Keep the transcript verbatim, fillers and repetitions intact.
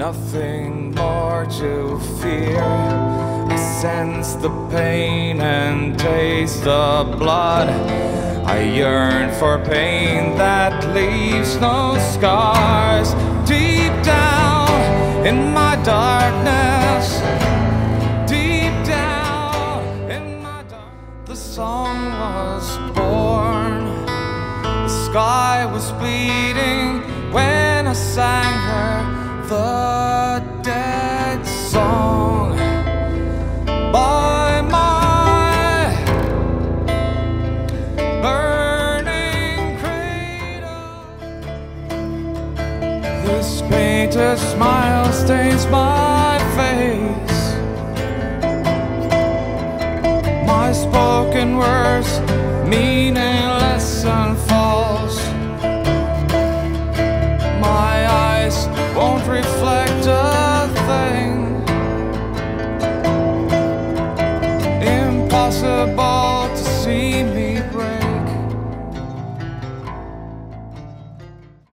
nothing more to fear. I sense the pain and taste the blood. I yearn for pain that leaves no scars. Deep down in my darkness, deep down in my dark, the song was born. The sky was bleeding when I sang her the dead song by my burning cradle. This painted smile stains my face. My spoken words meaningless and false. My eyes won't reflect